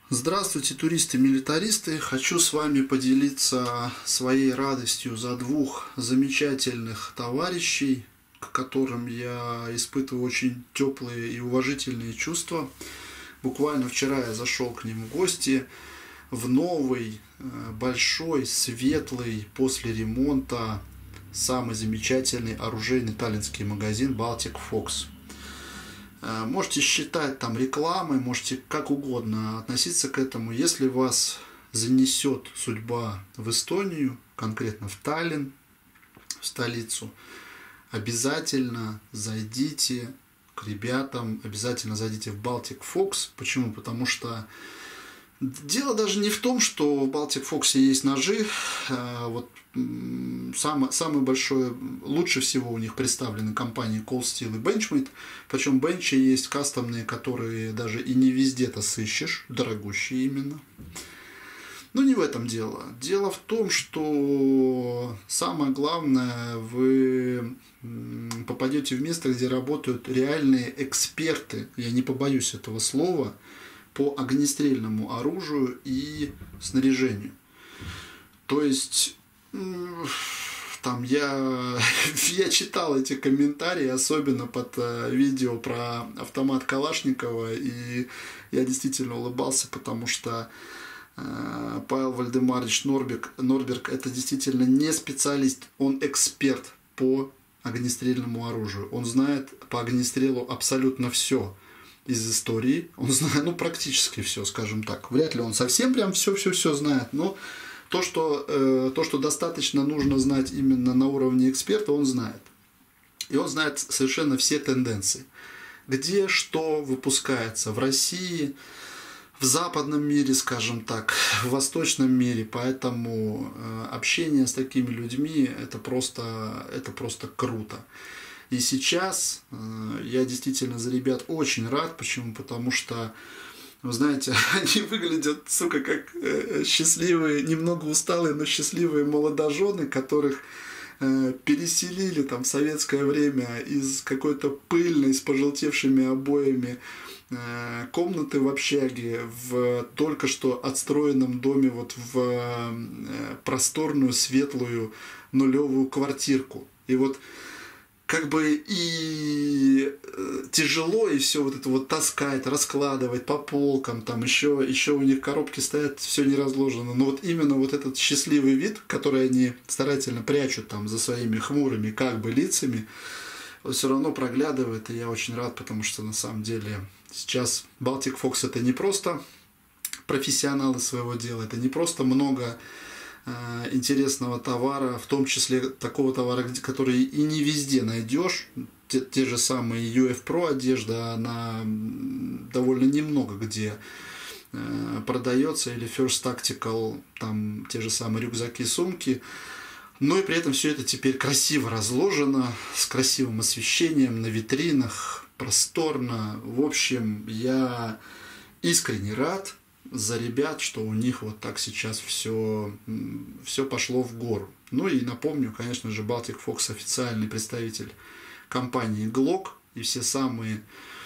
Здравствуйте, туристы-милитаристы! Хочу с вами поделиться своей радостью за двух замечательных товарищей, к которым я испытываю очень теплые и уважительные чувства. Буквально вчера я зашел к ним в гости в новый, большой, светлый, после ремонта, самый замечательный оружейный таллинский магазин Baltic Fox. Можете считать там рекламой, можете как угодно относиться к этому. Если вас занесет судьба в Эстонию, конкретно в Таллин, в столицу, обязательно зайдите к ребятам, обязательно зайдите в Baltic Fox. Почему? Потому что дело даже не в том, что в Baltic Fox есть ножи. Вот самое большое, лучше всего у них представлены компании Cold Steel и Benchmade. Причем бенчи есть кастомные, которые даже и не везде-то сыщешь, дорогущие именно. Но не в этом дело. Дело в том, что самое главное, вы попадете в место, где работают реальные эксперты, я не побоюсь этого слова, по огнестрельному оружию и снаряжению. То есть там я читал эти комментарии, особенно под видео про автомат Калашникова, и я действительно улыбался, потому что Павел Вальдемарович Норберг это действительно не специалист, он эксперт по огнестрельному оружию. Он знает по огнестрелу абсолютно все из истории. Он знает, практически все, скажем так. Вряд ли он совсем прям все знает, но то, что достаточно нужно знать именно на уровне эксперта, он знает. И он знает совершенно все тенденции. Где что выпускается в России, в западном мире, скажем так, в восточном мире. Поэтому общение с такими людьми это просто круто. И сейчас я действительно за ребят очень рад. Почему? Потому что, вы знаете, они выглядят, как счастливые, немного усталые, но счастливые молодожены, которых переселили там в советское время из какой-то пыльной, с пожелтевшими обоями комнаты в общаге в только что отстроенном доме вот в просторную, светлую, нулевую квартирку. И вот как бы и тяжело, и все вот это вот таскать, раскладывать по полкам, там еще у них коробки стоят, все не разложено. Но вот именно вот этот счастливый вид, который они старательно прячут там за своими хмурыми как бы лицами, все равно проглядывает, и я очень рад, потому что на самом деле сейчас Baltic Fox это не просто профессионалы своего дела, это не просто много интересного товара, в том числе такого товара, который и не везде найдешь. Те же самые UF Pro одежда, она довольно немного где продается, или First Tactical, там те же самые рюкзаки, сумки. Но и при этом все это теперь красиво разложено, с красивым освещением, на витринах, просторно. В общем, я искренне рад за ребят, что у них вот так сейчас все пошло в гору. Ну и напомню, конечно же, Baltic Fox официальный представитель компании Glock, и все самые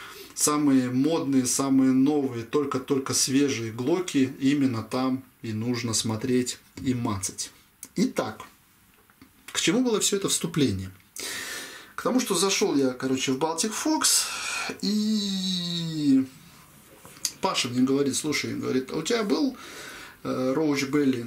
модные, самые новые, только свежие глоки именно там и нужно смотреть и мацать. Итак, к чему было все это вступление? К тому, что зашел я, в Baltic Fox, и Паша мне говорит: слушай, а у тебя был Roach Belly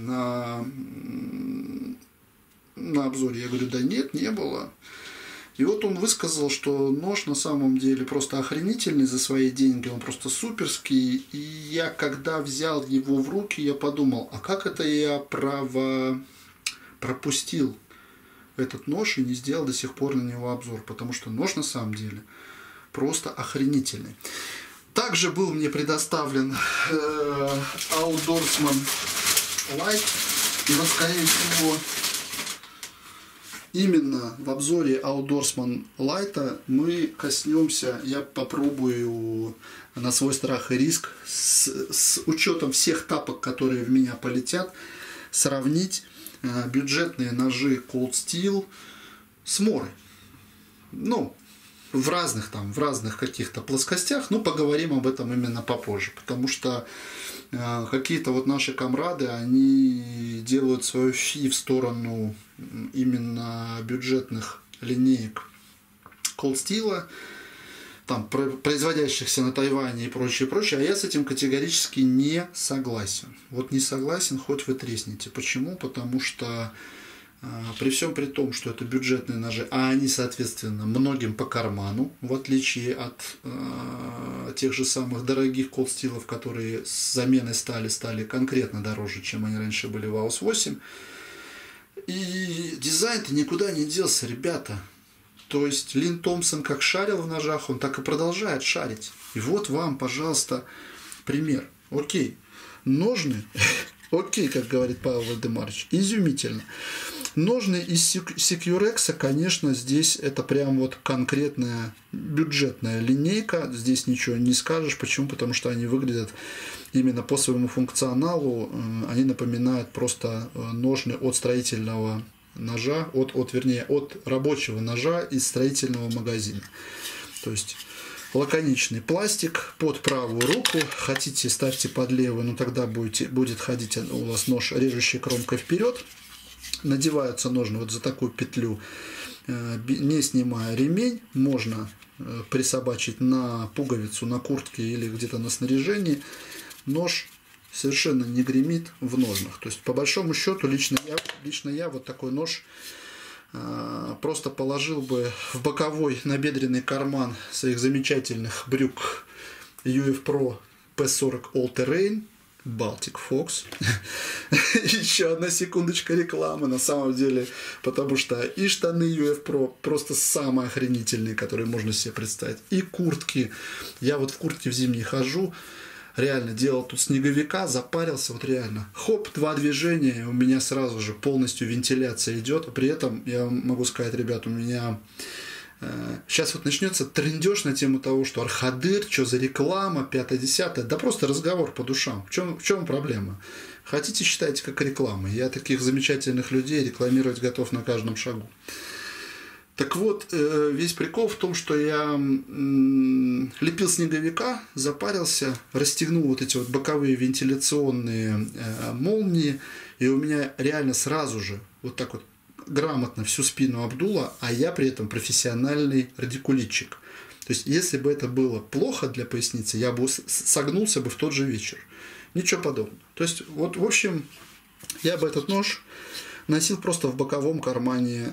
на обзоре? Я говорю: да нет, не было. И вот он высказал, что нож на самом деле просто охренительный за свои деньги, он просто суперский. И я, когда взял его в руки, я подумал, а как это я пропустил этот нож и не сделал до сих пор на него обзор, потому что нож на самом деле просто охренительный. Также был мне предоставлен Outdoorsman Light, и вот, скорее всего, именно в обзоре Outdoorsman Light мы коснемся, я попробую на свой страх и риск, с учетом всех тапок, которые в меня полетят, сравнить бюджетные ножи Cold Steel с Морой. в разных каких-то плоскостях, но поговорим об этом именно попозже, потому что какие-то вот наши комрады, они делают свою фи в сторону именно бюджетных линеек Cold Steel, там, производящихся на Тайване и прочее, а я с этим категорически не согласен. Вот не согласен, хоть вы тресните. Почему? Потому что при всем при том, что это бюджетные ножи, а они, соответственно, многим по карману, в отличие от тех же самых дорогих Cold Steel, которые с заменой стали конкретно дороже, чем они раньше были в AUS 8. И дизайн-то никуда не делся, ребята. То есть Лин Томпсон как шарил в ножах, он так и продолжает шарить. И вот вам, пожалуйста, пример. Окей, ножны, окей, как говорит Павел Вальдемарович, изумительно. Ножны из Securex, конечно, здесь это прям вот конкретная бюджетная линейка. Здесь ничего не скажешь. Почему? Потому что они выглядят именно по своему функционалу. Они напоминают просто ножны от строительного ножа, от рабочего ножа из строительного магазина. То есть лаконичный пластик под правую руку. Хотите, ставьте под левую, но тогда будет ходить у вас нож, режущий кромкой вперед. Надеваются ножны вот за такую петлю, не снимая ремень. Можно присобачить на пуговицу, на куртке или где-то на снаряжении. Нож совершенно не гремит в ножнах. То есть, по большому счету, лично я вот такой нож просто положил бы в боковой набедренный карман своих замечательных брюк UF Pro P40 All Terrain Baltic Fox. Еще одна секундочка рекламы, на самом деле, потому что и штаны UF Pro просто самые охренительные, которые можно себе представить, и куртки. Я вот в куртке в зимней хожу, реально делал тут снеговика, запарился, вот реально. Хоп, 2 движения, у меня сразу же полностью вентиляция идет. При этом я могу сказать, ребят, у меня сейчас вот начнется трындеж на тему того, что Архадыр, что за реклама, 5-10, да просто разговор по душам. В чем проблема? Хотите, считайте как реклама. Я таких замечательных людей рекламировать готов на каждом шагу. Так вот, весь прикол в том, что я лепил снеговика, запарился, расстегнул вот эти вот боковые вентиляционные молнии, и у меня реально сразу же вот так вот грамотно всю спину обдуло, а я при этом профессиональный радикулитчик. То есть, если бы это было плохо для поясницы, я бы согнулся бы в тот же вечер. Ничего подобного. То есть, вот, в общем, я бы этот нож носил просто в боковом кармане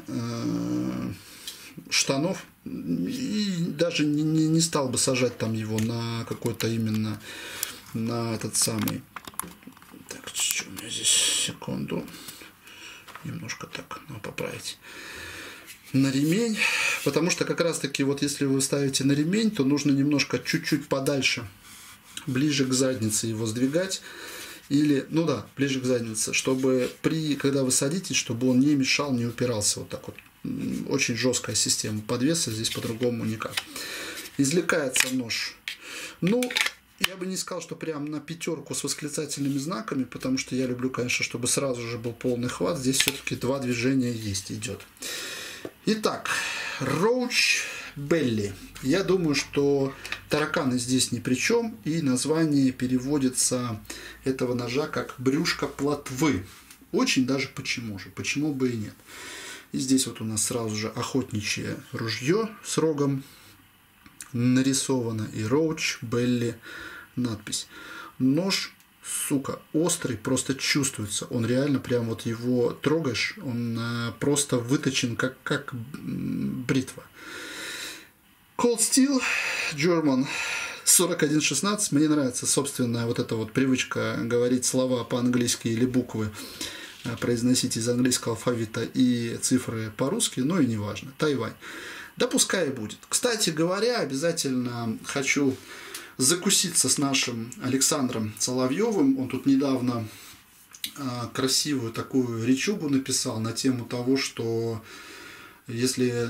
штанов и даже не стал бы сажать там его на какой-то именно на этот самый. Так, что у меня здесь? Секунду. Немножко так, надо поправить. На ремень. Потому что как раз таки вот если вы ставите на ремень, то нужно немножко чуть-чуть подальше, ближе к заднице его сдвигать. Или, ну да, ближе к заднице, чтобы когда вы садитесь, чтобы он не мешал, не упирался вот так вот. Очень жесткая система подвеса, здесь по-другому никак. Извлекается нож. Ну, я бы не сказал, что прям на 5 с восклицательными знаками, потому что я люблю, конечно, чтобы сразу же был полный хват. Здесь все-таки 2 движения идет. Итак, Roach Belly. Я думаю, что тараканы здесь ни при чем, и название переводится этого ножа как брюшко плотвы. Очень даже почему бы и нет. И здесь вот у нас сразу же охотничье ружье с рогом нарисовано и Roach Belly надпись. Нож, сука, острый, просто чувствуется. Он реально прям вот его трогаешь, он просто выточен как бритва. Cold Steel German 4116. Мне нравится собственная вот эта вот привычка говорить слова по-английски или буквы произносить из английского алфавита и цифры по-русски, но и неважно. Тайвань. Да пускай и будет. Кстати говоря, обязательно хочу закуситься с нашим Александром Соловьевым. Он тут недавно красивую такую речугу написал на тему того, что если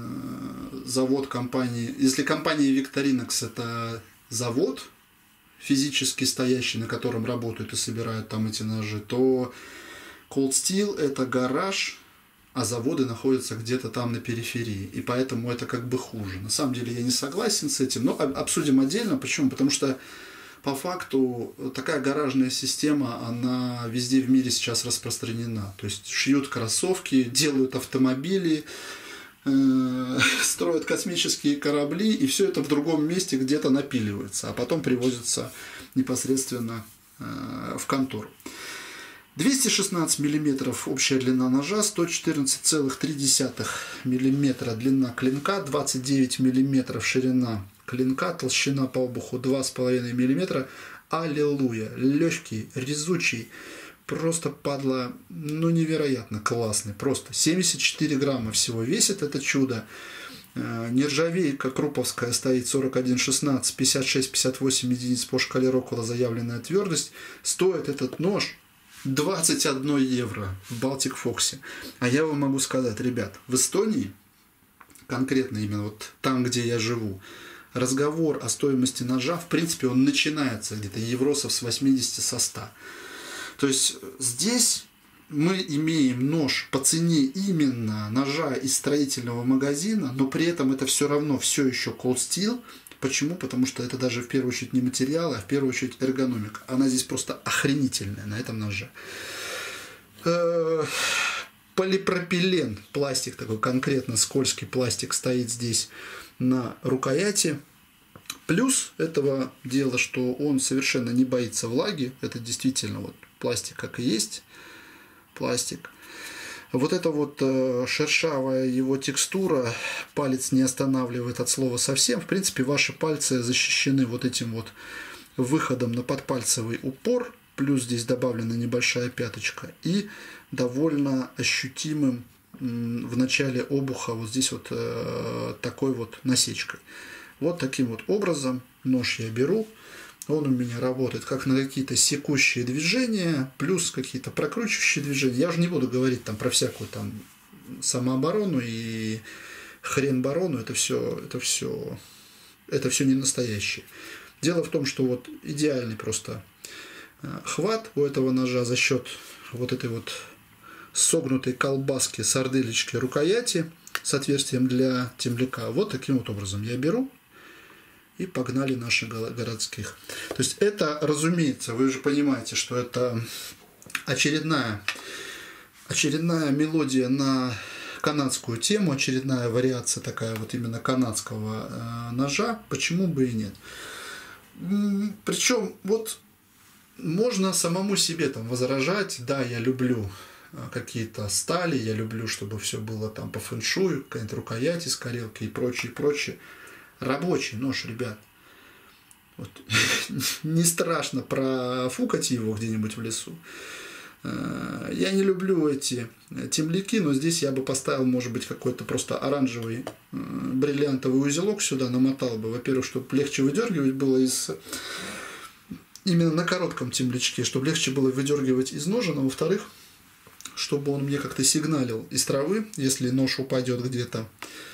компания Victorinox это завод, физически стоящий, на котором работают и собирают там эти ножи, то Cold Steel это гараж, а заводы находятся где-то там на периферии, и поэтому это как бы хуже. На самом деле я не согласен с этим, но обсудим отдельно. Почему? Потому что по факту такая гаражная система, она везде в мире сейчас распространена. То есть шьют кроссовки, делают автомобили, строят космические корабли, и все это в другом месте где-то напиливается, а потом привозится непосредственно в контору. 216 мм общая длина ножа, 114,3 мм длина клинка, 29 мм ширина клинка, толщина по обуху 2,5 мм. Аллилуйя! Легкий, резучий, просто падла, ну невероятно классный. Просто 74 грамма всего весит это чудо. Нержавейка круповская стоит 41,16, 56-58 единиц по шкале Роквелла заявленная твердость. Стоит этот нож 21 евро в Baltic Fox. А я вам могу сказать, ребят, в Эстонии, конкретно именно вот там, где я живу, разговор о стоимости ножа, в принципе, он начинается где-то евросов с 80, со 100. То есть здесь мы имеем нож по цене именно ножа из строительного магазина, но при этом это все равно все еще cold steel. Почему? Потому что это даже в первую очередь не материалы, а в первую очередь эргономика. Она здесь просто охренительная на этом ноже. Полипропилен, пластик такой, конкретно скользкий пластик стоит здесь на рукояти. Плюс этого дела, что он совершенно не боится влаги. Это действительно вот пластик как и есть пластик. Вот эта вот шершавая его текстура, палец не останавливает от слова совсем. В принципе, ваши пальцы защищены вот этим вот выходом на подпальцевый упор, плюс здесь добавлена небольшая пяточка, и довольно ощутимым в начале обуха вот здесь вот такой вот насечкой. Вот таким вот образом нож я беру. Он у меня работает как на какие-то секущие движения, плюс какие-то прокручивающие движения. Я уже не буду говорить там про всякую там самооборону и хрен-барону. Это все не настоящее. Дело в том, что вот идеальный просто хват у этого ножа за счет вот этой вот согнутой колбаски сарделечки рукояти с отверстием для темляка. Вот таким вот образом я беру. И погнали наших городских. То есть это, разумеется, вы же понимаете, что это очередная мелодия на канадскую тему, очередная вариация такая вот именно канадского ножа. Почему бы и нет? Причем вот можно самому себе там возражать, да, я люблю какие-то стали, я люблю, чтобы все было там по фэншую, какая-нибудь рукоять из карелки и прочее, прочее. Рабочий нож, ребят. Вот. Не страшно профукать его где-нибудь в лесу. Я не люблю эти темляки, но здесь я бы поставил, может быть, какой-то просто оранжевый бриллиантовый узелок сюда, намотал бы. Во-первых, чтобы легче выдергивать было именно на коротком темлячке, чтобы легче было выдергивать из ножен, а во-вторых, чтобы он мне как-то сигналил из травы, если нож упадет где-то.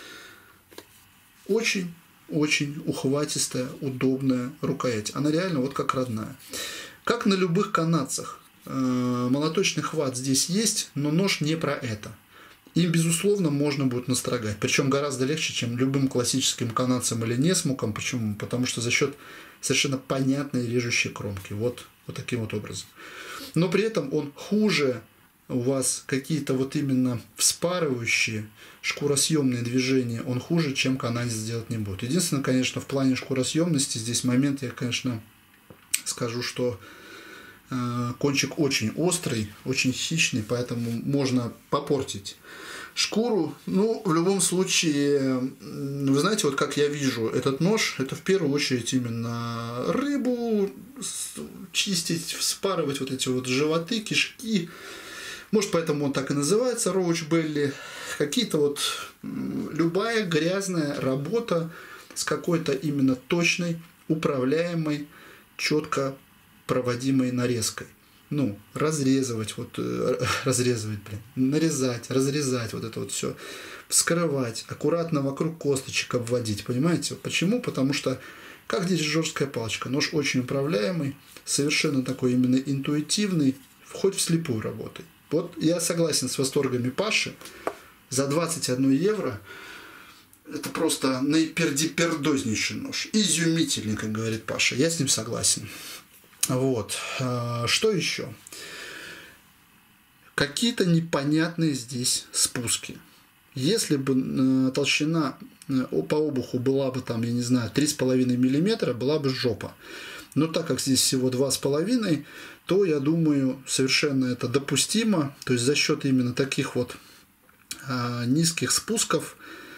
Очень ухватистая, удобная рукоять. Она реально вот как родная. Как на любых канадцах. Молоточный хват здесь есть, но нож не про это. Им, безусловно, можно будет настрогать. Причем гораздо легче, чем любым классическим канадцем или несмуком. Почему? Потому что за счет совершенно понятной режущей кромки. Вот таким вот образом. Но при этом он хуже у вас какие-то вот именно вспарывающие шкуросъемные движения, он хуже, чем канадец сделать не будет. Единственное, конечно, в плане шкуросъемности здесь момент, я, конечно, скажу, что кончик очень острый, очень хищный, поэтому можно попортить шкуру. Ну, в любом случае, вы знаете, вот как я вижу этот нож, это в первую очередь именно рыбу чистить, вспарывать вот эти вот животы, кишки. Может, поэтому он так и называется, роуч белли. Какие-то вот любая грязная работа с какой-то именно точной, управляемой, четко проводимой нарезкой. Ну, нарезать, разрезать вот это вот все, вскрывать, аккуратно вокруг косточек обводить, понимаете? Почему? Потому что, как дирижерская палочка, нож очень управляемый, совершенно такой именно интуитивный, хоть вслепую работай. Вот я согласен с восторгами Паши. За 21 евро это просто наипердознейший нож. Изумительный, как говорит Паша. Я с ним согласен. Вот. Что еще? Какие-то непонятные здесь спуски. Если бы толщина по обуху была бы там, я не знаю, 3,5 мм, была бы жопа. Но так как здесь всего 2,5, то, я думаю, совершенно это допустимо. То есть за счет именно таких вот низких спусков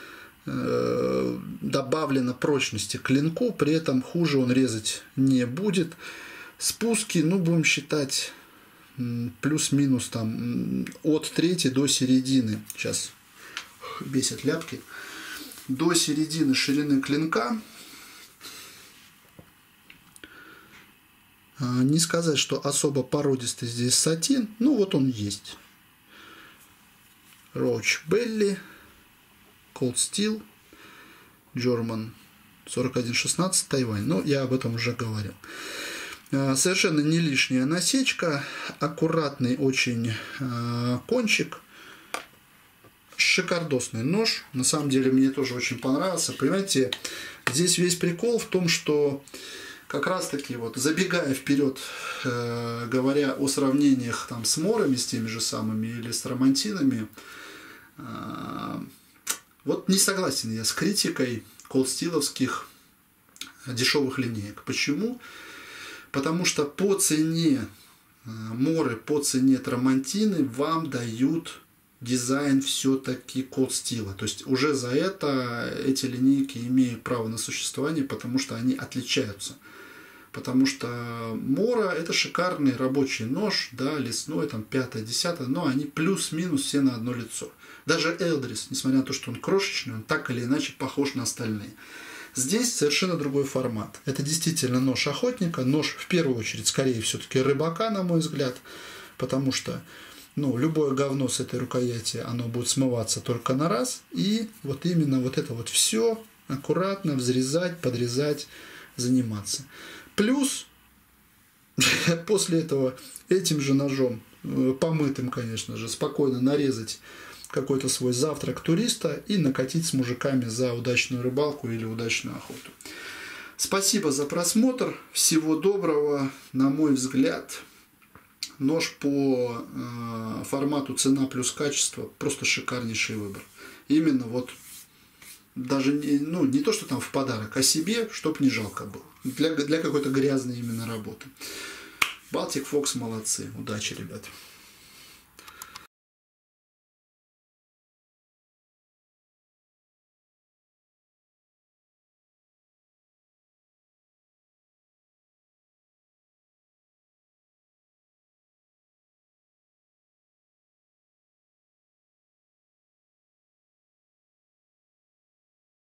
добавлено прочности к клинку, при этом хуже он резать не будет. Спуски, ну, будем считать, плюс-минус там от трети до середины. Сейчас бесят ляпки. До середины ширины клинка. Не сказать, что особо породистый здесь сатин. Ну, вот он есть. Roach Belly, Cold Steel, German 4116, Тайвань. Но я об этом уже говорил. Совершенно не лишняя насечка. Аккуратный очень кончик. Шикардосный нож. На самом деле мне тоже очень понравился. Понимаете, здесь весь прикол в том, что как раз таки вот забегая вперед, говоря о сравнениях там с морами, с теми же самыми или с романтинами, вот не согласен я с критикой колдстиловских дешевых линеек. Почему? Потому что по цене моры, по цене трамантины вам дают дизайн все-таки колдстила. То есть уже за это эти линейки имеют право на существование, потому что они отличаются. Потому что мора это шикарный рабочий нож, да, лесной, там 5-10, но они плюс-минус все на одно лицо. Даже Элдрис, несмотря на то, что он крошечный, он так или иначе похож на остальные. Здесь совершенно другой формат. Это действительно нож охотника, нож в первую очередь, скорее все-таки рыбака, на мой взгляд, потому что любое говно с этой рукояти, оно будет смываться только на раз, и вот именно вот это вот все аккуратно взрезать, подрезать, заниматься. Плюс после этого этим же ножом, помытым, конечно же, спокойно нарезать какой-то свой завтрак туриста и накатить с мужиками за удачную рыбалку или удачную охоту. Спасибо за просмотр. Всего доброго. На мой взгляд, нож по формату цена плюс качество просто шикарнейший выбор. Именно вот даже не то, что там в подарок, а себе, чтоб не жалко было. Для какой-то грязной именно работы. Baltic Fox молодцы. Удачи, ребят.